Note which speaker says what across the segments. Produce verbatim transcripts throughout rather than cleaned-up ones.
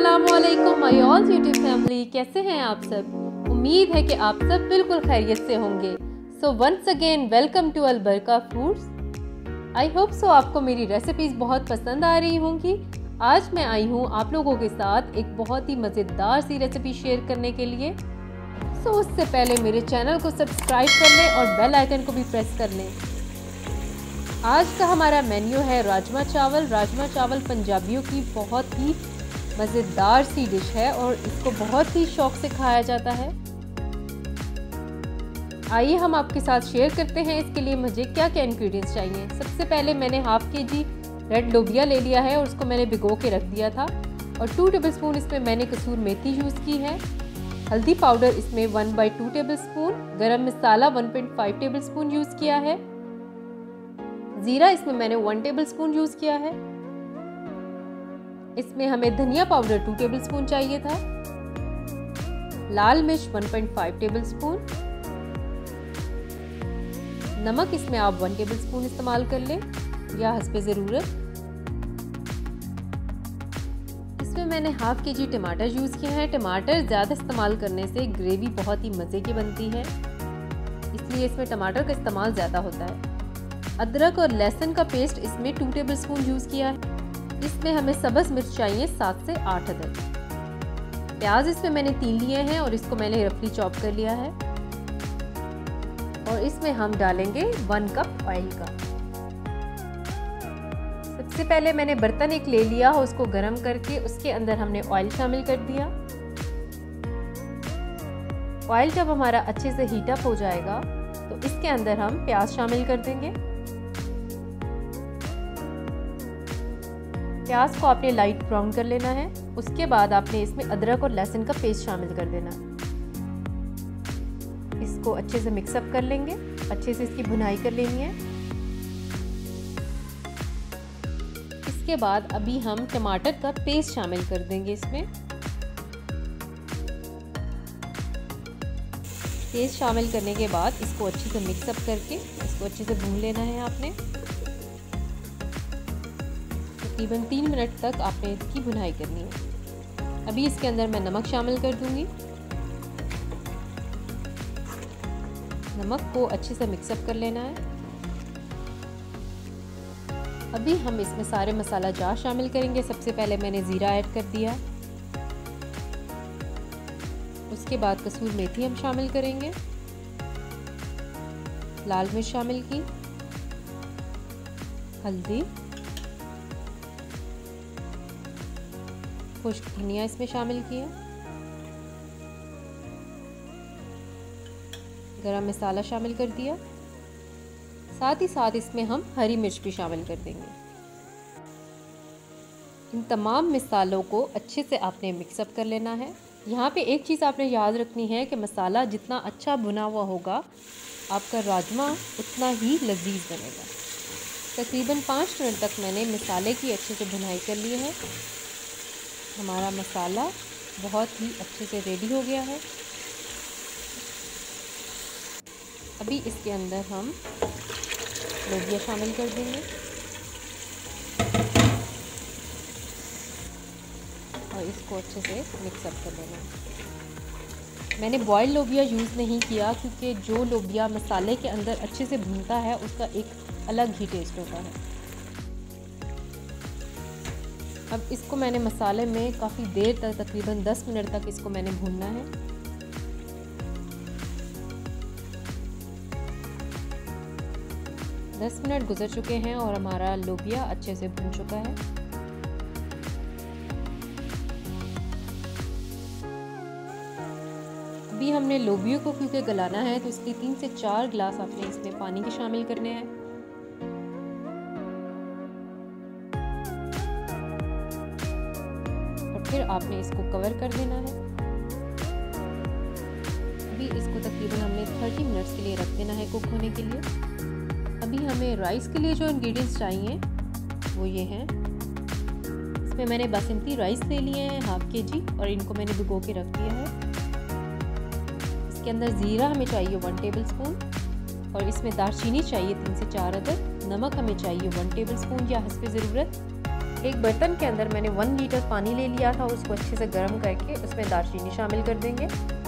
Speaker 1: अस्सलामुअलैकुम my all YouTube family, कैसे हैं आप सब। उम्मीद है कि आप सब बिल्कुल खैरियत से होंगे। So once again welcome to Albarka Foods. I hope so आपको मेरी रेसिपीज़ बहुत पसंद आ रही होंगी। आज मैं आई हूँ आप लोगों के साथ एक बहुत ही मज़ेदार सी रेसिपी शेयर करने के लिए। सो so, उससे पहले मेरे चैनल को सब्सक्राइब कर लें और बेल आइकन को भी प्रेस कर लें। आज का हमारा मेन्यू है राजमा चावल। राजमा चावल पंजाबियों की बहुत ही मज़ेदार सी डिश है और इसको बहुत ही शौक से खाया जाता है। आइए हम आपके साथ शेयर करते हैं इसके लिए मुझे क्या क्या इंग्रेडिएंट्स चाहिए। सबसे पहले मैंने हाफ के जी रेड लोबिया ले लिया है और उसको मैंने भिगो के रख दिया था। और टू टेबल स्पून इसमें मैंने कसूर मेथी यूज़ की है। हल्दी पाउडर इसमें one by two tablespoon. गरम मसाला one point five tablespoon use किया है। ज़ीरा इसमें मैंने वन टेबल स्पून यूज़ किया है। इसमें हमें धनिया पाउडर टू टेबल स्पून चाहिए था। लाल मिर्च one point five tablespoon. नमक इसमें आप वन टेबल स्पून इस्तेमाल कर लें या हस्बे ज़रूरत। इसमें मैंने हाफ के जी टमाटर यूज़ किए हैं। टमाटर ज़्यादा इस्तेमाल करने से ग्रेवी बहुत ही मज़े की बनती है, इसलिए इसमें टमाटर का इस्तेमाल ज़्यादा होता है। अदरक और लहसुन का पेस्ट इसमें टू टेबल स्पून यूज़ किया है। इसमें हमें सब्ज़ मिर्च चाहिए सात से आठ अदद। प्याज इसमें मैंने तीन लिए हैं और इसको मैंने रफली चॉप कर लिया है। और इसमें हम डालेंगे वन कप ऑयल का। सबसे पहले मैंने बर्तन एक ले लिया, उसको गर्म करके उसके अंदर हमने ऑयल शामिल कर दिया। ऑयल जब हमारा अच्छे से हीट अप हो जाएगा तो इसके अंदर हम प्याज शामिल कर देंगे। प्याज को आपने लाइट ब्राउन कर लेना है। उसके बाद आपने इसमें अदरक और लहसुन का पेस्ट शामिल कर देना। इसको अच्छे से मिक्सअप कर लेंगे, अच्छे से इसकी भुनाई कर लेनी है। इसके बाद अभी हम टमाटर का पेस्ट शामिल कर देंगे। इसमें पेस्ट शामिल करने के बाद इसको अच्छे से मिक्सअप करके इसको अच्छे से भून लेना है आपने। तकरीबन तीन मिनट तक आपने इसकी भुनाई करनी है। अभी इसके अंदर मैं नमक शामिल कर दूंगी। नमक को अच्छे से मिक्सअप कर लेना है। अभी हम इसमें सारे मसाला जार शामिल करेंगे। सबसे पहले मैंने ज़ीरा ऐड कर दिया। उसके बाद कसूर मेथी हम शामिल करेंगे। लाल मिर्च शामिल की। हल्दी, खुश्क धनिया इसमें शामिल किया। गरम मसाला शामिल कर दिया। साथ ही साथ इसमें हम हरी मिर्च भी शामिल कर देंगे। इन तमाम मसालों को अच्छे से आपने मिक्सअप कर लेना है। यहाँ पे एक चीज़ आपने याद रखनी है कि मसाला जितना अच्छा भुना हुआ होगा आपका राजमा उतना ही लजीज बनेगा। तकरीबन पाँच मिनट तक मैंने मसाले की अच्छे से भुनाई कर ली है। हमारा मसाला बहुत ही अच्छे से रेडी हो गया है। अभी इसके अंदर हम लोबिया शामिल कर देंगे और इसको अच्छे से मिक्सअप कर लेना। मैंने बॉयल लोबिया यूज़ नहीं किया क्योंकि जो लोबिया मसाले के अंदर अच्छे से भूनता है उसका एक अलग ही टेस्ट होता है। अब इसको मैंने मसाले में काफ़ी देर तक, तकरीबन दस मिनट तक इसको मैंने भूनना है। दस मिनट गुजर चुके हैं और हमारा लोबिया अच्छे से भून चुका है। अभी हमने लोबिया को क्योंकि गलाना है तो इसके तीन से चार गिलास आपने इसमें पानी के शामिल करने हैं। फिर आपने इसको कवर कर देना है। अभी इसको तकरीबन हमने तीस मिनट्स के लिए रख देना है कुक होने के लिए। अभी हमें राइस के लिए जो इंग्रेडिएंट्स चाहिए वो ये हैं। इसमें मैंने बासमती राइस ले लिए हैं हाफ के जी और इनको मैंने भिगो के रख दिया है। इसके अंदर ज़ीरा हमें चाहिए वन टेबल स्पून और इसमें दालचीनी चाहिए तीन से चार अदद। नमक हमें चाहिए वन टेबल स्पून या हस्बे ज़रूरत। एक बर्तन के अंदर मैंने वन लीटर पानी ले लिया था, उसको अच्छे से गर्म करके उसमें दालचीनी शामिल कर देंगे।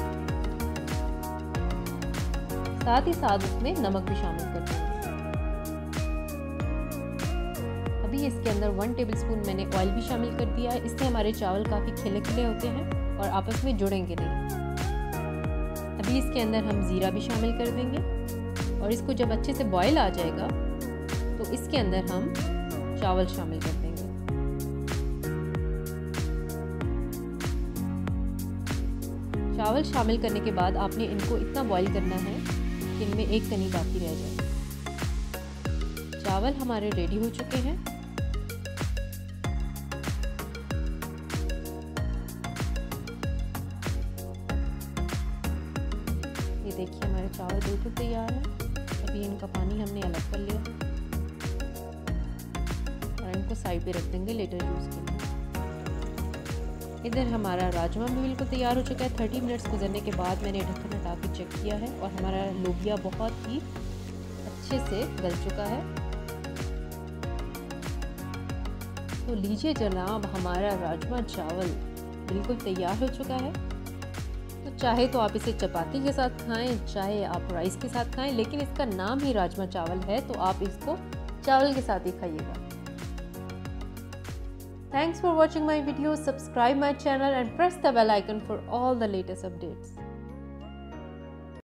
Speaker 1: साथ ही साथ उसमें नमक भी शामिल कर देंगे। अभी इसके अंदर वन टेबलस्पून मैंने ऑयल भी शामिल कर दिया है। इससे हमारे चावल काफ़ी खिले खिले होते हैं और आपस में जुड़ेंगे नहीं। अभी इसके अंदर हम ज़ीरा भी शामिल कर देंगे और इसको जब अच्छे से बॉयल आ जाएगा तो इसके अंदर हम चावल शामिल कर देंगे। चावल शामिल करने के बाद आपने इनको इतना बॉईल करना है कि इनमें एक तनी बाकी रह जाए। चावल हमारे रेडी हो चुके हैं। ये देखिए हमारे चावल बिल्कुल तैयार है। अभी इनका पानी हमने अलग कर लिया और इनको साइड पे रख देंगे लेटर यूज़ के लिए। इधर हमारा राजमा भी बिल्कुल तैयार हो चुका है। थर्टी मिनट्स गुजरने के बाद मैंने ढक्कन हटा के चेक किया है और हमारा लोबिया बहुत ही अच्छे से गल चुका है। तो लीजिए जनाब, हमारा राजमा चावल बिल्कुल तैयार हो चुका है। तो चाहे तो आप इसे चपाती के साथ खाएं, चाहे आप राइस के साथ खाएं, लेकिन इसका नाम ही राजमा चावल है तो आप इसको चावल के साथ ही खाइएगा। Thanks for watching my video. Subscribe my channel and press the bell icon for all the latest updates.